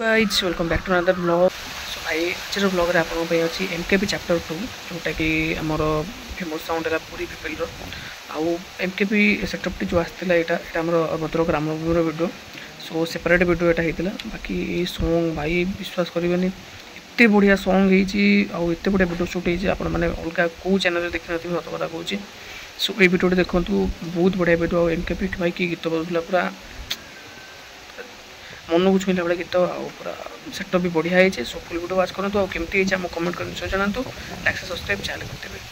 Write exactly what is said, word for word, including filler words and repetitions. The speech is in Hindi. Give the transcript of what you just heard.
Guys welcome back to another blog. So भाई आज ब्लॉग रे आपन पे अछि एमकेपी चैप्टर टू जोटा कि हमर फेमस साउंड है पूरी पीपल रो आउ एमकेपी सेटअप टी जो आस्तिला एटा एटा हमर Bhadrak Ramnagar video. So separate video एटा हेतिला बाकी ए सॉन्ग भाई विश्वास करिवेनी एते बढ़िया सॉन्ग हेची आउ एते बढ़िया वीडियो शूट हेची आपन माने अलगा को चैनल रे देखि नथि मत कथा कहूची। सो ए वीडियो देखंतु बहुत बढ़िया वीडियो एमकेपी भाई की गीत बजला पूरा मन को छुईला भाई गीत पूरा सेटअप भी बढ़िया है। सो फुल वीडियो वाच करूँ कमी कमेंट कर जनातु लाइक सब्सक्राइब चैनल करते